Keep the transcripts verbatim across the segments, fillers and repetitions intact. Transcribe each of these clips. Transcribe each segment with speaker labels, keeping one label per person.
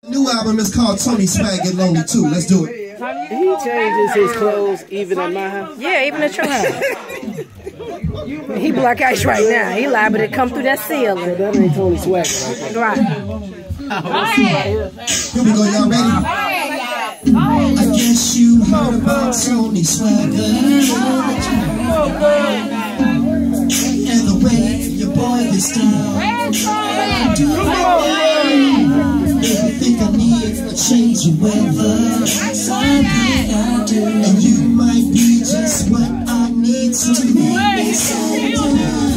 Speaker 1: New album is called Tony Swag Get Lonely Too. Let's do it.
Speaker 2: He changes his clothes even at my house?
Speaker 3: Yeah, even at your house. He black ice right now. He liable to come through that ceiling.
Speaker 2: So that ain't Tony Swag.
Speaker 3: Right.
Speaker 1: Here we go, y'all ready? I guess you heard about Tony Swagger and the way your boy gets down. Do you think I need a change of weather? Something I do, and you might be just what I need to make me so.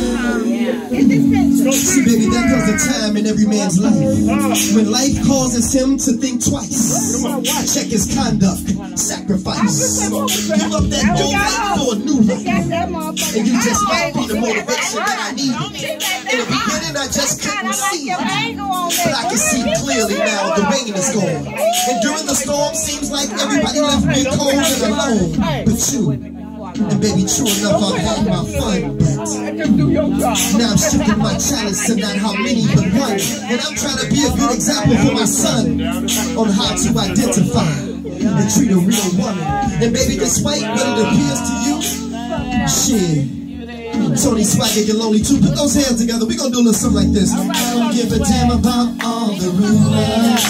Speaker 1: See, baby, there comes a time in every man's life when life causes him to think twice. Check his conduct, sacrifice. Give up that old life for a new life, and you just might be the motivation that I need. In the beginning, I just couldn't see it, but I can see clearly now. The rain is gone, and during the storm, seems like everybody left me cold and alone. But you. And baby, true enough, I've had my fun, but now I'm stripping my challenge to not how many but one. And I'm trying to be a good example for my son on how to identify and treat a real woman. And baby, despite what it appears to you, shit, Tony Swagger Get Lonely Too. Put those hands together. We're gonna do a little something like this. I don't give a damn about all the rumors.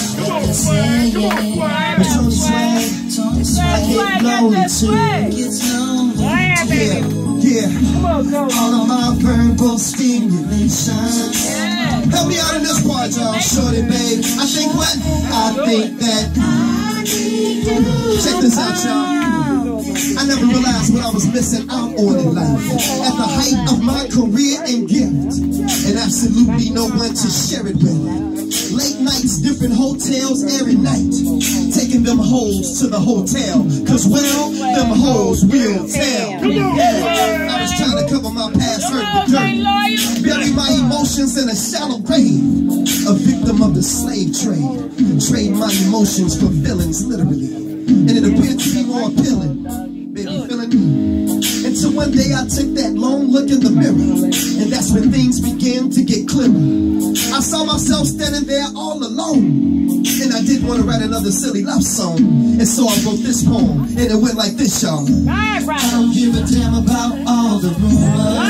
Speaker 1: But Tony Swag, Tony Swag Get Lonely Too. Yeah, yeah. All of my verbal stimulation. Help me out in this part, y'all. Shorty, babe. I think what? I think that. Check this out, y'all. I never realized what I was missing out on in life. At the height of my career and gift, and absolutely no one to share it with. Late nights, different hotels every night. Taking them hoes to the hotel, cause well, them hoes will tell. Yeah, I was trying to cover my past hurt with dirt. Bury my emotions in a shallow grave. A victim of the slave trade. Trade my emotions for feelings, literally. And it appeared to be more appealing. Baby, feeling me. Until one day I took that long look in the mirror, and that's when things began to get clearer. I saw myself standing there all alone, and I didn't want to write another silly love song. And so I wrote this poem, and it went like this, y'all. I don't give a damn about all the rumors.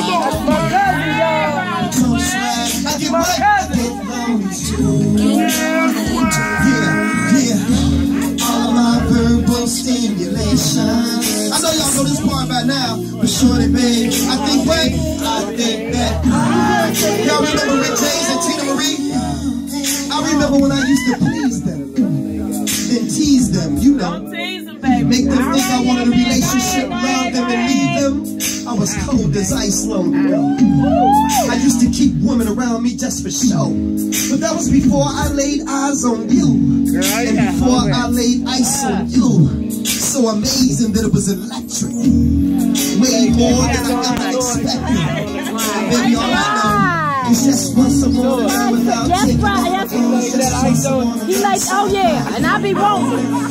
Speaker 1: I get what I get lonely too. Yeah, yeah. All of my verbal stimulation. I know y'all know this part by now, but shorty, babe, I think what? I think that. Y'all remember Rick James and Tina Marie? I remember when I used to please them, then tease them, you know. Make them think I wanted a relationship, love them and leave them. I was cold as ice, lonely. I used to keep women around me just for show, but that was before I laid eyes on you, and before I laid ice on you. So amazing that it was electric, way more than I ever expected. Baby, all I know is just once a moment without taking off my clothes.
Speaker 3: He like, oh yeah, and I be wrong.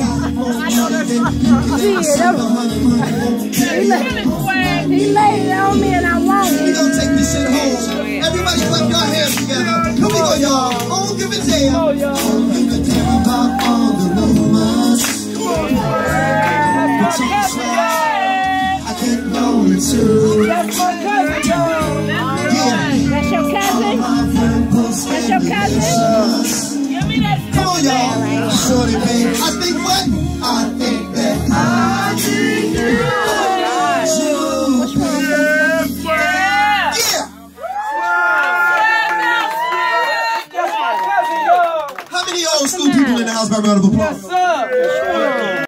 Speaker 3: He laid it on me and I won't.
Speaker 1: We gonna take this shit home. Everybody clap your hands together. Here we go, y'all. Don't give a damn. Don't give a damn about all the rumors. I get lonely too.
Speaker 3: That's my cousin, y'all.
Speaker 1: Yeah.
Speaker 3: That's your cousin? That's your cousin? Give me that.
Speaker 1: Come on, y'all. Shorty, babe. I think what? I think that. I think that. Yeah. How many old school people in the house by round of applause?